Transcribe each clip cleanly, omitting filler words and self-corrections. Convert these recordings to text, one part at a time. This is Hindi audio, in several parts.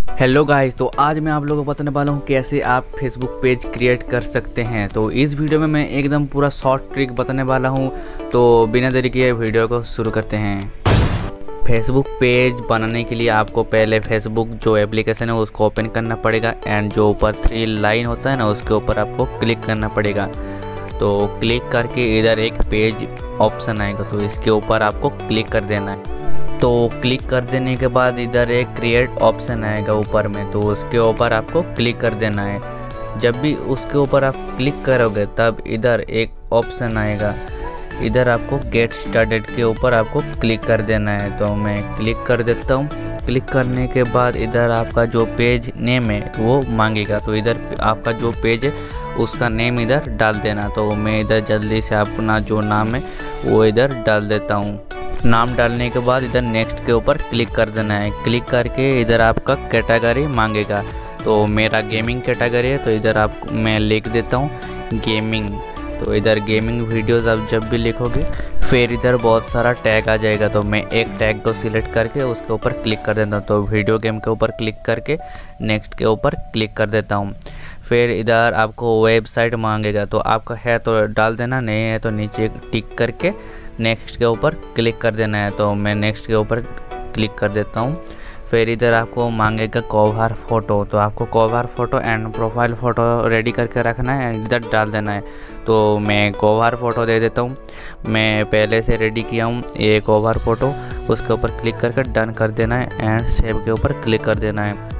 हेलो गाइस, तो आज मैं आप लोगों को बताने वाला हूँ कैसे आप फेसबुक पेज क्रिएट कर सकते हैं। तो इस वीडियो में मैं एकदम पूरा शॉर्ट ट्रिक बताने वाला हूँ। तो बिना देरी किए वीडियो को शुरू करते हैं। फेसबुक पेज बनाने के लिए आपको पहले फेसबुक जो एप्लीकेशन है उसको ओपन करना पड़ेगा एंड जो ऊपर 3 लाइन होता है ना उसके ऊपर आपको क्लिक करना पड़ेगा। तो क्लिक करके इधर एक पेज ऑप्शन आएगा, तो इसके ऊपर आपको क्लिक कर देना है। तो क्लिक कर देने के बाद इधर एक क्रिएट ऑप्शन आएगा ऊपर में, तो उसके ऊपर आपको क्लिक कर देना है। जब भी उसके ऊपर आप क्लिक करोगे तब इधर एक ऑप्शन आएगा, इधर आपको गेट स्टार्टेड के ऊपर आपको क्लिक कर देना है। तो मैं क्लिक कर देता हूँ। क्लिक करने के बाद इधर आपका जो पेज नेम है वो मांगेगा, तो इधर आपका जो पेज है उसका नेम इधर डाल देना। तो मैं इधर जल्दी से अपना जो नाम है वो इधर डाल देता हूँ। नाम डालने के बाद इधर नेक्स्ट के ऊपर क्लिक कर देना है। क्लिक करके इधर आपका कैटेगरी मांगेगा, तो मेरा गेमिंग कैटेगरी है, तो इधर मैं लिख देता हूँ गेमिंग। तो इधर गेमिंग वीडियोस आप जब भी लिखोगे फिर इधर बहुत सारा टैग आ जाएगा, तो मैं एक टैग को सिलेक्ट करके उसके ऊपर क्लिक कर देता हूँ। तो वीडियो गेम के ऊपर क्लिक करके नेक्स्ट के ऊपर क्लिक कर देता हूँ। फिर इधर आपको वेबसाइट मांगेगा, तो आपका है तो डाल देना, नहीं है तो नीचे टिक करके नेक्स्ट के ऊपर क्लिक कर देना है। तो मैं नेक्स्ट के ऊपर क्लिक कर देता हूँ। फिर इधर आपको मांगेगा कवर फ़ोटो, तो आपको cover photo and profile photo ready करके रखना है एंड इधर डाल देना है। तो मैं कवर फ़ोटो दे देता हूँ, मैं पहले से रेडी किया हूँ ये कवर फ़ोटो। उसके ऊपर क्लिक करके डन कर देना है एंड सेव के ऊपर क्लिक कर देना है।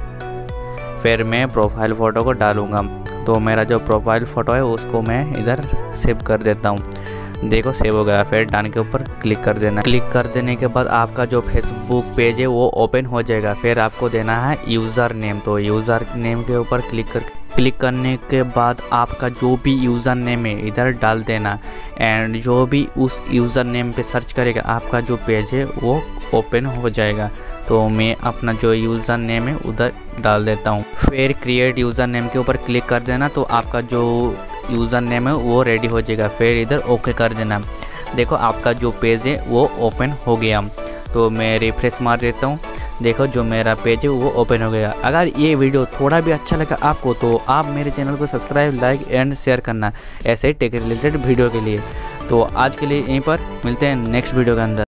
फिर मैं प्रोफाइल फ़ोटो को डालूँगा, तो मेरा जो प्रोफाइल फ़ोटो है उसको मैं इधर सेव कर देता हूँ। देखो सेव हो गया। फिर डन के ऊपर क्लिक कर देना। क्लिक कर देने के बाद आपका जो फेसबुक पेज है वो ओपन हो जाएगा। फिर आपको देना है यूज़र नेम, तो यूज़र नेम के ऊपर क्लिक करने के बाद आपका जो भी यूज़र नेम है इधर डाल देना एंड जो भी उस यूज़र नेम पे सर्च करेगा आपका जो पेज है वो ओपन हो जाएगा। तो मैं अपना जो यूज़र नेम है उधर डाल देता हूँ। फिर क्रिएट यूज़र नेम के ऊपर क्लिक कर देना, तो आपका जो यूज़र नेम है वो रेडी हो जाएगा। फिर इधर ओके कर देना। देखो आपका जो पेज है वो ओपन हो गया। तो मैं रिफ्रेश मार देता हूँ, देखो जो मेरा पेज है वो ओपन हो गया। अगर ये वीडियो थोड़ा भी अच्छा लगा आपको तो आप मेरे चैनल को सब्सक्राइब, लाइक एंड शेयर करना ऐसे ही टेक रिलेटेड वीडियो के लिए। तो आज के लिए यहीं पर मिलते हैं नेक्स्ट वीडियो के अंदर।